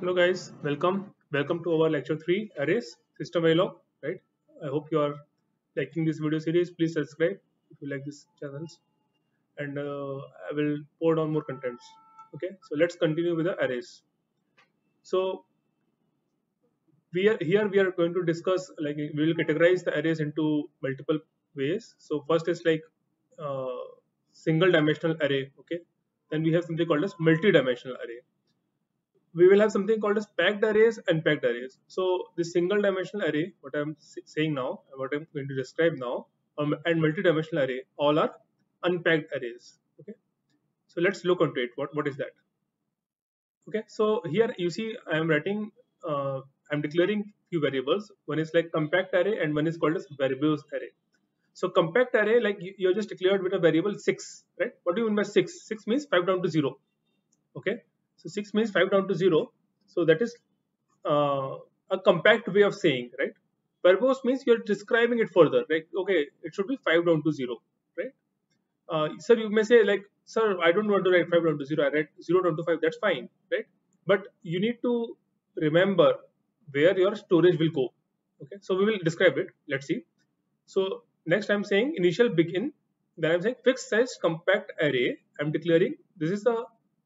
Hello guys, welcome to our lecture 3 arrays system Verilog, right? I hope you are liking this video series. Please subscribe if you like this channels, and I will pour down more contents. Okay, so let's continue with the arrays. So we are going to discuss, like, we will categorize the arrays into multiple ways. So first is like uh, single dimensional array. Okay, then we have something called as multi-dimensional array. We will have something called as packed arrays and packed arrays. So the single dimensional array, what I'm saying now, what I'm going to describe now, and multi-dimensional array, all are unpacked arrays. Okay, so let's look into it. What is that? Okay, so here you see I am writing, I'm declaring few variables. One is like compact array and one is called as verbose array. So compact array, like you just declared with a variable 6, right? What do you mean by 6? 6 means 5 down to 0. Okay, so 6 means 5 down to 0. So that is a compact way of saying, right? Verbose means you're describing it further, like, okay, it should be 5 down to 0, right? Sir, you may say, like, sir, I don't want to write 5 down to 0, I write 0 down to 5, that's fine, right? But you need to remember where your storage will go. Okay, so we will describe it. Let's see. So next I'm saying initial begin, then I'm saying fixed size compact array. I'm declaring this is the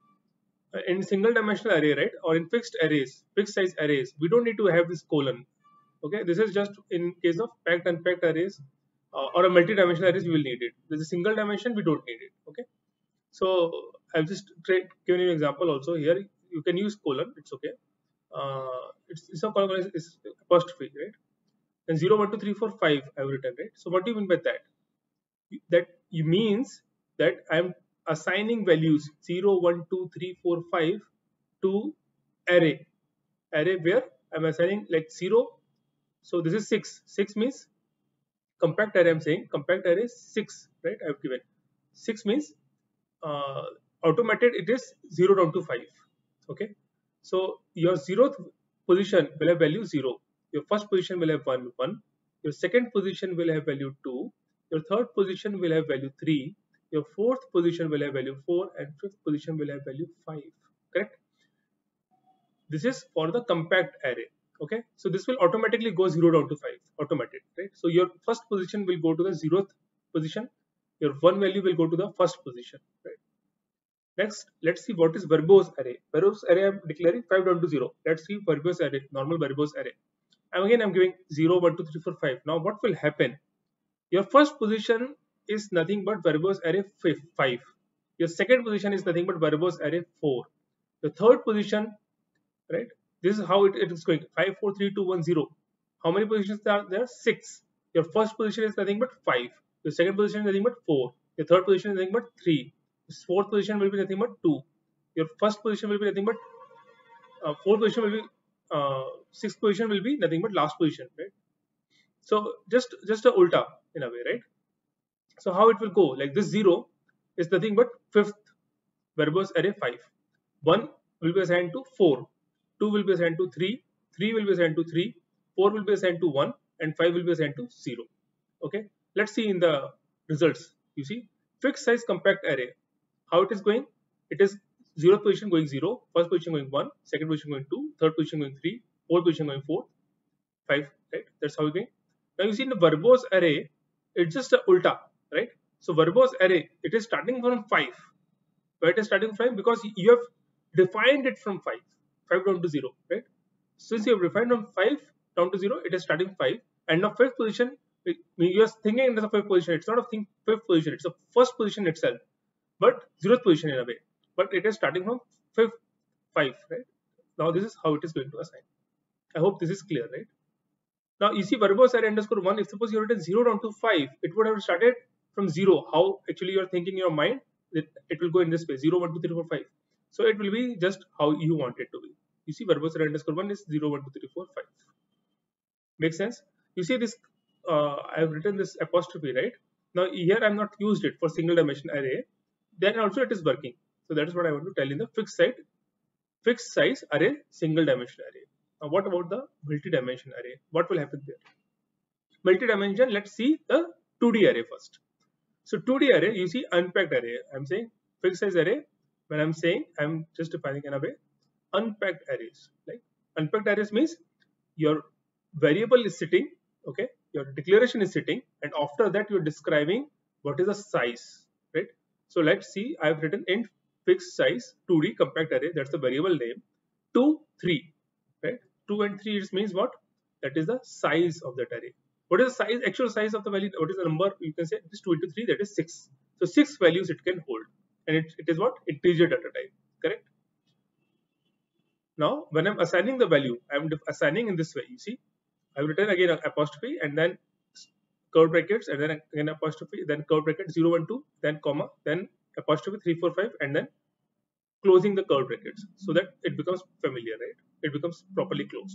in single dimensional array, right? Or in fixed arrays, fixed size arrays, we don't need to have this colon. Okay, this is just in case of packed and unpacked arrays, or a multi-dimensional arrays, we will need it. There's a single dimension, we don't need it. Okay, so I've just given you an example also here. You can use colon, it's okay. It's a colon is apostrophe, right? And 0 1 2 3 4 5 I've written, right? So what do you mean by that? That means that I'm assigning values 0 1 2 3 4 5 to array where I'm assigning like 0. So this is 6 means compact array. I'm saying compact array is 6, right? I've given 6 means uh, automated it is 0 down to 5. Okay, so your 0th position will have value 0, your first position will have 1 1, your second position will have value 2, your third position will have value 3, your fourth position will have value 4, and fifth position will have value 5. Correct? This is for the compact array. Okay, so this will automatically go 0 down to 5, automated, right? So your first position will go to the 0th position, your one value will go to the first position, right? Next, let's see what is verbose array. Verbose array, I'm declaring 5 down to 0. Let's see verbose array, normal verbose array. And again, I'm giving 0 1 2 3 4 5. Now what will happen? Your first position is nothing but verbose array 5. Your second position is nothing but verbose array 4. The third position, right? This is how it is going. 5 4 3 2 1 0. How many positions are there? 6. Your first position is nothing but 5. Your second position is nothing but 4. Your third position is nothing but 3. Your fourth position will be nothing but 2. Your first position will be nothing but fourth position will be sixth position will be nothing but last position, right? So just a ulta in a way, right? So how it will go? Like this 0 is nothing but fifth verbose array 5. 1 will be assigned to 4. 2 will be assigned to 3. 3 will be assigned to 3. 4 will be assigned to 1. And 5 will be assigned to 0. Okay. Let's see in the results. You see, fixed size compact array. How it is going? It is 0th position going 0, first position going 1, second position going 2, third position going 3, fourth position going 4, 5, right? That's how it's going. Now you see in the verbose array, it's just a ulta, right? So verbose array, it is starting from 5. Why it is starting from 5? Because you have defined it from 5 down to 0, right? Since you have defined from 5 down to 0, it is starting 5. And now fifth position, you are thinking it is a fifth position. It's not a fifth position, it's a first position itself, but 0th position in a way. But it is starting from 5, right? Now this is how it is going to assign. I hope this is clear, right? Now you see verbose array underscore 1, if suppose you written 0 down to 5, it would have started from 0. How actually you are thinking in your mind, it will go in this way, 0 1 2 3 4 5. So it will be just how you want it to be. You see verbose array underscore 1 is 0 1 2 3 4 5. Makes sense? You see this, I have written this apostrophe, right? Now here I am not used it for single dimension array. Then also it is working. So that is what I want to tell in the fixed size array, single dimension array. Now what about the multi-dimension array? What will happen there? Multi-dimension, let's see the 2D array first. So 2D array, you see unpacked array. I'm saying fixed size array. When I'm saying, I'm just defining in a way. unpacked arrays. Like unpacked arrays means your variable is sitting, okay, your declaration is sitting, and after that you're describing what is the size, right? So let's see, I've written int fixed size 2D compact array, that's the variable name, 2, 3, right? 2 and 3 it means what? That is the size of that array. What is the size, actual size of the value? What is the number? You can say this 2 into 3, that is 6. So 6 values it can hold, and it is what? Integer data type, correct? Now, when I'm assigning the value, I'm assigning in this way. You see, I've written again an apostrophe and then curly brackets and then again apostrophe, then curly bracket 0, 1, 2, then comma, then apostrophe 3, 4, 5, and then closing the curly brackets so that it becomes familiar, right? It becomes properly closed.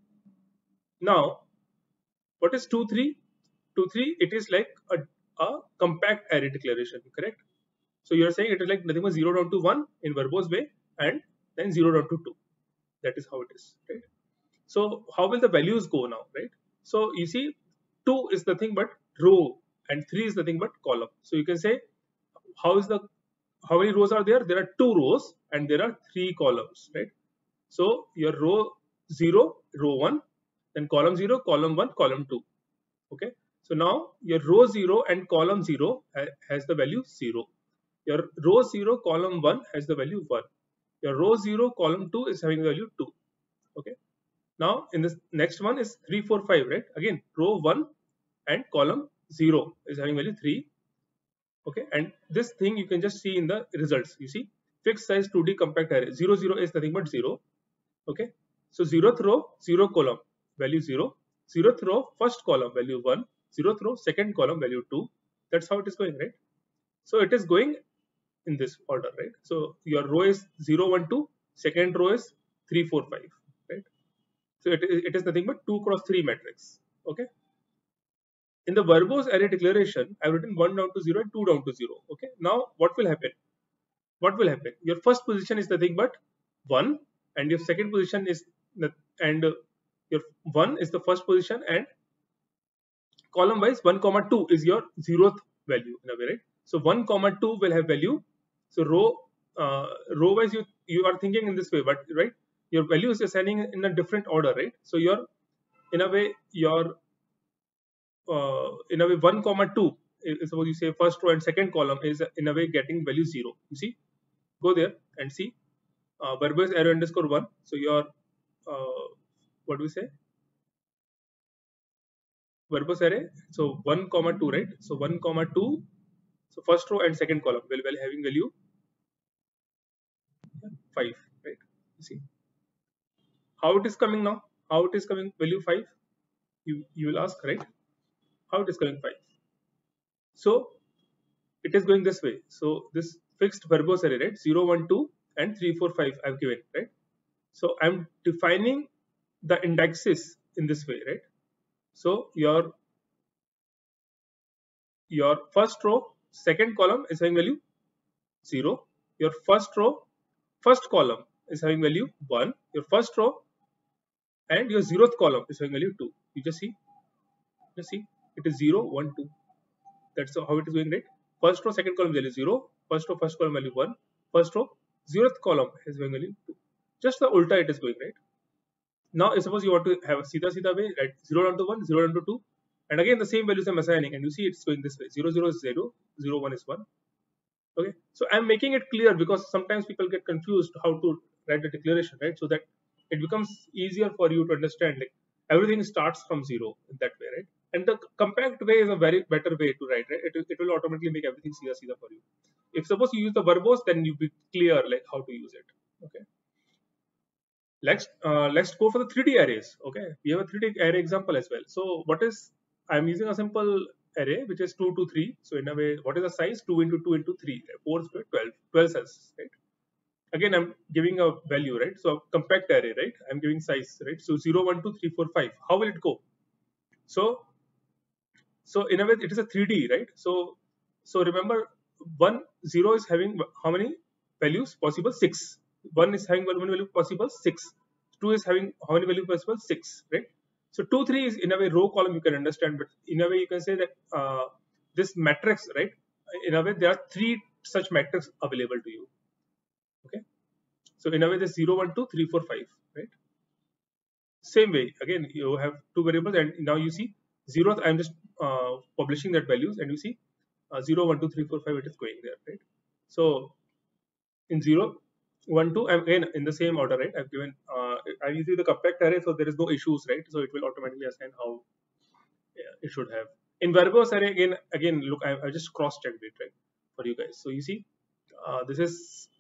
Now, what is 2, 3? 2, 3, it is like a compact array declaration, correct? So you're saying it is like nothing but 0 down to 1 in verbose way and then 0 down to 2. That is how it is, right? So how will the values go now, right? So you see 2 is nothing but row and 3 is nothing but column. So you can say how many rows are there? There are 2 rows and there are 3 columns, right? So your row 0, row 1, then column 0, column 1, column 2. Okay. So now your row 0 and column 0 has the value 0. Your row 0, column 1 has the value 1. Your row 0, column 2 is having the value 2. Okay. Now in this next one is 3, 4, 5, right? Again, row 1 and column 0 is having value 3. Okay. And this thing you can just see in the results. You see, fixed size 2D compact array. 0, 0 is nothing but 0. Okay. So 0th row, 0 column, value 0. 0th row, first column, value 1. 0th row, second column, value 2. That's how it is going, right? So it is going in this order, right? So your row is 0, 1, 2. Second row is 3, 4, 5, right? So it is nothing but 2 cross 3 matrix. Okay. In the verbose array declaration, I've written 1 down to 0 and 2 down to 0. Okay. Now what will happen? What will happen? Your first position is nothing but 1, and your second position is your 1 is the first position, and column wise 1 comma 2 is your 0th value in a way, right? So 1 comma 2 will have value. So row wise you are thinking in this way, but right, your value is assigning in a different order, right? So your in a way 1 comma 2 suppose you say first row and second column is in a way getting value 0. You see, go there and see verbose array underscore 1. So your what do we say, verbose array, so 1 comma 2, right? So 1 comma 2, so first row and second column will having value 5, right? You see how it is coming now, how it is coming value 5, you will ask, right? How it is coming 5? So it is going this way. So this fixed verbose array, right? 0, 1, 2 and 3, 4, 5 I've given, right? So I'm defining the indexes in this way, right? So your first row, second column is having value 0. Your first row, first column is having value 1. Your first row and your 0th column is having value 2. You just see, it is 0, 1, 2. That's how it is going, right? First row, second column value 0. First row, first column value 1. First row, 0th column is having value 2. Just the ulta it is going, right? Now suppose you want to have a Sita way, right? 0 down to 1, 0 down to 2. And again the same values I'm assigning, and you see it's going this way. 0, 0 is 0, 0, 1 is 1. Okay. So I'm making it clear because sometimes people get confused how to write the declaration, right? So that it becomes easier for you to understand, like everything starts from 0 in that way, right? And the compact way is a very better way to write, right? It will automatically make everything Sita for you. If suppose you use the verbose, then you be clear like how to use it. Okay. Let's go for the 3D arrays. Okay, we have a 3D array example as well. So what is, I'm using a simple array which is 2 to 3. So in a way, what is the size? 2 into 2 into 3, 4 square, 12 cells, right? Again, I'm giving a value, right? So compact array, right? I'm giving size, right? So 0, 1, 2, 3, 4, 5. How will it go? So in a way, it is a 3D, right? So remember, 1, 0 is having how many values possible? 6. 1 is having one value possible, 6. 2 is having how many value possible? 6, right? So 2, 3 is in a way row column you can understand, but in a way you can say that this matrix, right? In a way there are 3 such matrices available to you. Okay. So in a way, this 0, 1, 2, 3, 4, 5, right? Same way, again, you have two variables, and now you see 0th, I'm just publishing that values, and you see 0, 1, 2, 3, 4, 5, it is going there, right? So in 0, 1, 2, I'm again in the same order, right? I've given, I use the compact array, so there is no issues, right? So it will automatically assign how it should have. In verbose array, again, look, I just cross-checked it, right, for you guys. So you see, this is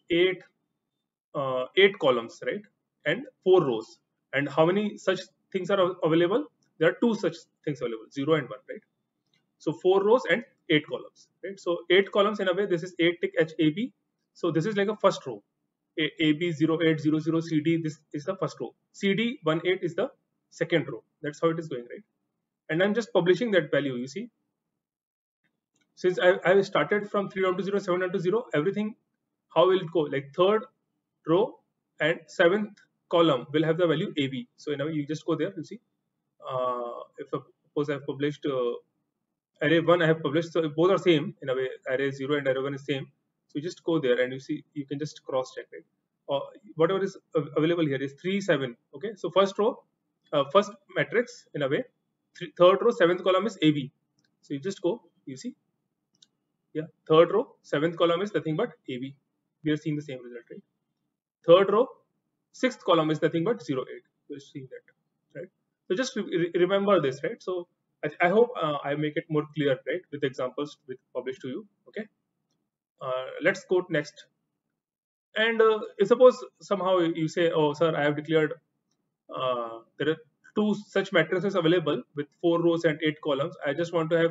8 columns, right, and 4 rows. And how many such things are available? There are two such things available, 0 and 1, right? So 4 rows and 8 columns, right? So 8 columns in a way, this is 8 tick HAB. So this is like a first row. AB 0800 CD, this is the first row. CD 18 is the second row. That's how it is going, right? And I'm just publishing that value, you see. Since I started from 3 down to 0, 7 down to 0, everything, how will it go? Like third row and seventh column will have the value AB. So in a way, you just go there, you see. If suppose I've published array 1, I have published, so both are same in a way, array 0 and array 1 is same. So you just go there and you see, you can just cross check it. Whatever is available here is 3, 7. Okay, so first row, first matrix in a way, third row, seventh column is AB. So you just go, you see, yeah, third row, seventh column is nothing but AB. We are seeing the same result, right? Third row, sixth column is nothing but 0, 8. We're seeing that, right? So just remember this, right? So I hope I make it more clear, right, with examples with published to you. Okay, let's go next. And if suppose somehow you say, oh sir, I have declared there are two such matrices available with 4 rows and 8 columns. I just want to have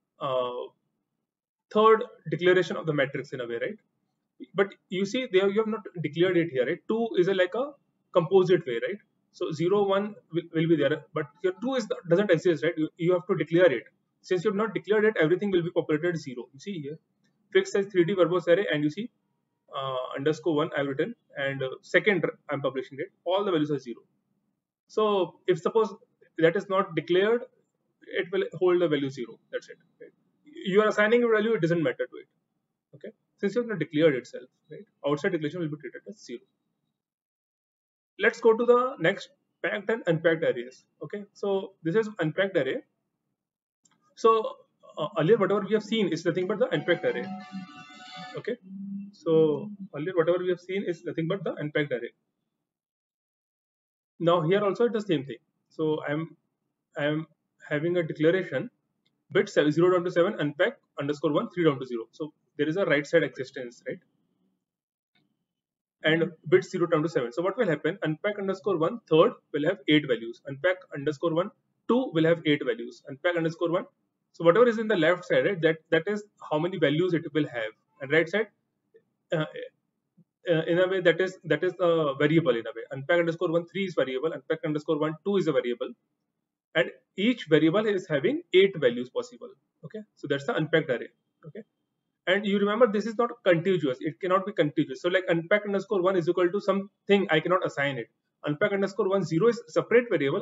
third declaration of the matrix in a way, right? But you see, there you have not declared it here, right? 2 is like a composite way, right? So 0, 1 will be there, but your 2 doesn't exist, right? You have to declare it. Since you have not declared it, everything will be populated 0. You see here, fixed size 3D verbose array, and you see underscore 1 I've written, and second I'm publishing it. All the values are 0. So if suppose that is not declared, it will hold the value 0. That's it. Right? You are assigning a value; it doesn't matter to it. Okay, since you have not declared itself, right? Outside declaration will be treated as 0. Let's go to the next, packed and unpacked arrays. Okay, so this is unpacked array. So earlier whatever we have seen is nothing but the unpacked array. Okay, so earlier whatever we have seen is nothing but the unpacked array. Now here also it is the same thing. So I'm having a declaration bit 0 down to 7 unpack underscore 1 3 down to 0. So there is a right side existence, right? And bit 0 down to 7. So what will happen? Unpack underscore 1 third will have 8 values. Unpack underscore 1 2 will have 8 values. Unpack underscore 1. So whatever is in the left side, right? That is how many values it will have. And right side, uh, in a way, that is a variable in a way. Unpack underscore 1 3 is variable. Unpack underscore 1 2 is a variable. And each variable is having 8 values possible. Okay, so that's the unpacked array. Okay, and you remember this is not contiguous, it cannot be contiguous. So like unpack underscore 1 is equal to something, I cannot assign it. Unpack underscore 1 0 is separate variable.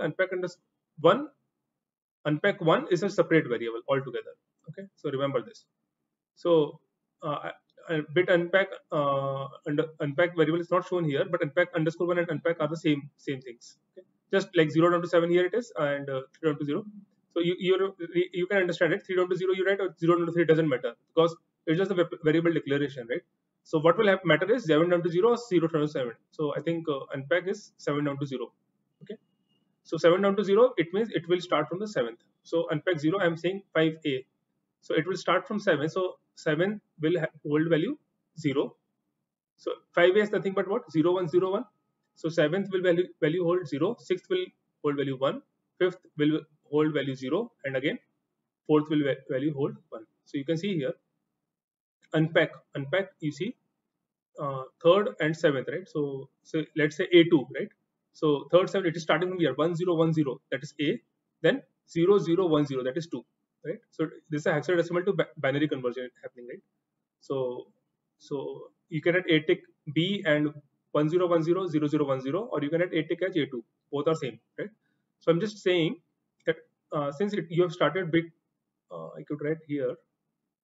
Unpack 1 is a separate variable altogether. Okay, so remember this. So bit unpack unpack variable is not shown here, but unpack underscore 1 and unpack are the same things. Okay, just like 0 down to 7 here it is, and 3 down to 0. So you can understand it. 3 down to 0 you write, or 0 down to 3 doesn't matter, because it's just a variable declaration, right? So what will matter is 7 down to 0 or 0 down to 7. So I think unpack is 7 down to 0. Okay, so 7 down to 0, it means it will start from the 7th. So unpack 0, I'm saying 5a. So it will start from 7. So 7 will hold value 0. So 5a is nothing but what? 0, 1, 0, 1. So 7th will value hold 0. 6th will hold value 1. 5th will hold value 0. And again, 4th will value hold 1. So you can see here, unpack, you see, third and 7th, right? So let's say A2, right? So third, 7, it is starting from here, 1, 0, 1, 0, that is A. Then 0, 0, 1, 0, that is 2, right? So this is a hexadecimal to binary conversion happening, right? So you can add A tick B and 1, 0, 1, 0, 0, 0, 1, 0, or you can add A tick as A2. Both are same, right? So I'm just saying that since you have started bit, I could write here.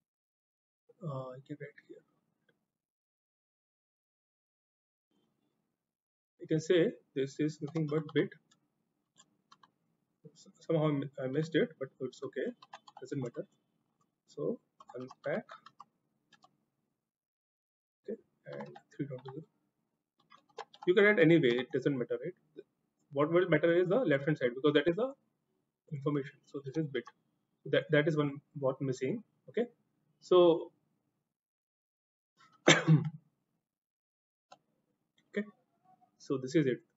I can write here. can say this is nothing but bit. Somehow I missed it, but it's okay, doesn't matter. So unpack, okay, and 3 down to 0. You can write anyway, it doesn't matter, right? What will matter is the left hand side, because that is the information. So this is bit. That is one what missing. Okay. So okay. So this is it.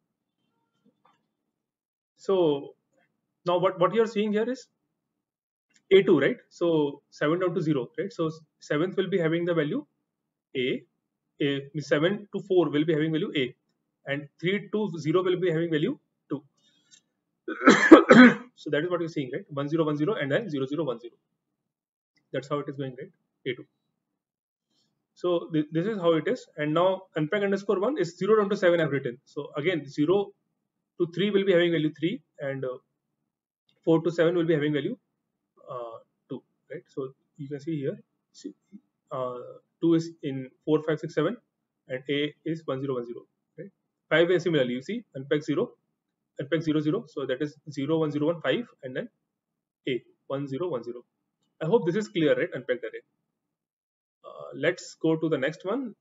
So now what you are seeing here is A2, right? So 7 down to 0, right? So 7th will be having the value A. 7 to 4 will be having value A, and 3 to 0 will be having value 2. So that is what you're seeing, right? 1 0 1 0 and then 0 0 1 0. That's how it is going, right? A2. So this is how it is. And now unpack underscore 1 is 0 down to 7 I've written. So again 0 to 3 will be having value 3, and 4 to 7 will be having value 2, right? So you can see here, 2 is in 4 5 6 7, and A is 1 0 1 0, right? 5 is similarly, you see unpack 0, unpack 0 0, so that is 0 1 0 1 5, and then A 1 0 1 0. I hope this is clear, right? Unpacked array. Let's go to the next one.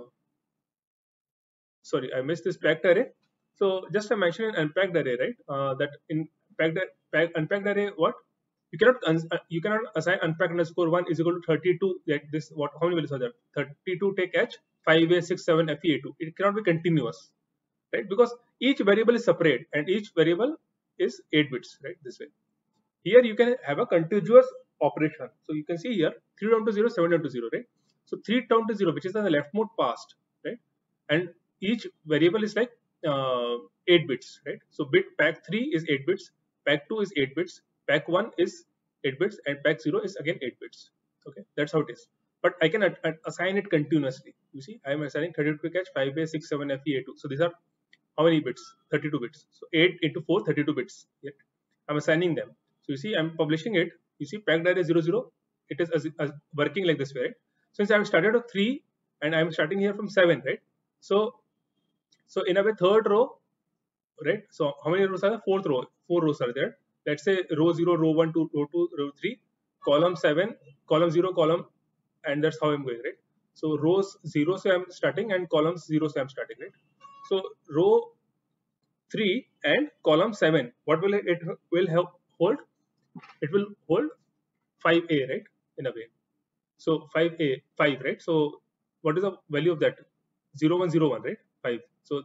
Sorry, I missed this packed array. So just I mentioned an unpacked array, right? That in unpacked array, what you cannot assign unpacked underscore 1 is equal to 32. Like this, what how many values are there? 32 take h, 5a 6 7 fe2. It cannot be continuous, right? Because each variable is separate and each variable is 8 bits, right? This way. Here you can have a contiguous operation. So you can see here 3 down to 0, 7 down to 0, right? So 3 down to 0, which is on the leftmost passed, right? And each variable is like 8 bits, right? So bit pack 3 is 8 bits, pack 2 is 8 bits, pack 1 is 8 bits, and pack 0 is again 8 bits. Okay, that's how it is. But I can assign it continuously. You see, I am assigning 32 to catch 5a 6 7 fe2. So these are how many bits? 32 bits. So 8 into 4, 32 bits. Yet I'm assigning them. So you see, I'm publishing it. You see, packed array 0 0. It is as working like this way, right? Since I've started with 3 and I'm starting here from 7, right? So in a way, third row, right? So how many rows are there? Fourth row. 4 rows are there. Let's say row 0, row 1, row 2, row 3, column 7, column 0, column, and that's how I'm going, right? So rows 0 say I'm starting, and columns 0 say I'm starting, right? So row 3 and column 7, what will it will hold? It will hold 5a, right? In a way. So 5a, 5, right? So what is the value of that? 0 1 0 1, right? 5. So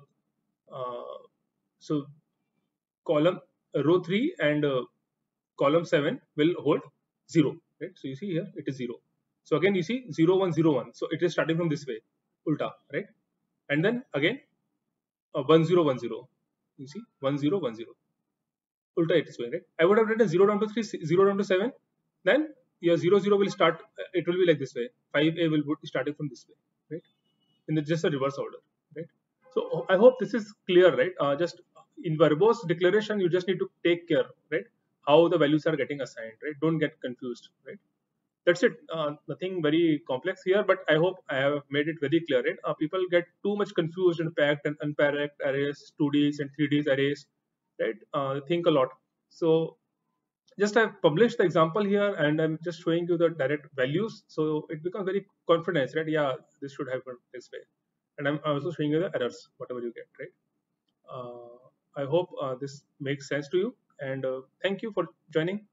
so column row 3 and column 7 will hold 0, right? So you see here it is 0. So again you see 0 1 0 1. So it is starting from this way, ulta, right? And then again 1 0 1 0. You see 1 0 1 0. Ulta it is going, right? I would have written 0 down to 3, 0 down to 7. Then your 0 0 will start. It will be like this way. 5a will be starting from this way, right? In just a reverse order, right? So I hope this is clear, right? Just in verbose declaration, you just need to take care, right? How the values are getting assigned, right? Don't get confused, right? That's it. Nothing very complex here, but I hope I have made it very clear, right? People get too much confused in packed and unpacked arrays, 2Ds and 3Ds arrays, right? Think a lot. So just I've published the example here and I'm just showing you the direct values. So it becomes very confidence, right? Yeah, this should happen this way. And I'm also showing you the errors, whatever you get, right? I hope this makes sense to you. And thank you for joining.